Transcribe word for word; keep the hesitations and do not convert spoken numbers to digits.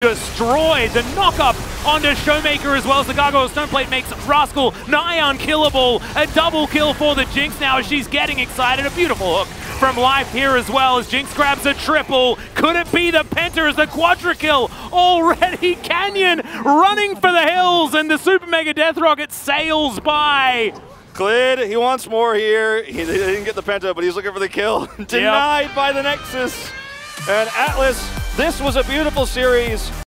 destroyed. The knock-up onto Showmaker as well as the Gargoyle Stone Plate makes Rascal nigh unkillable. A double kill for the Jinx now as she's getting excited. A beautiful hook from Life here as well as Jinx grabs a triple. Could it be the Penta as the Quadra kill already? Canyon running for the hills and the Super Mega Death Rocket sails by. Clid, he wants more here. He, he didn't get the Penta, but he's looking for the kill. Denied yep. by the Nexus. And Atlas, this was a beautiful series.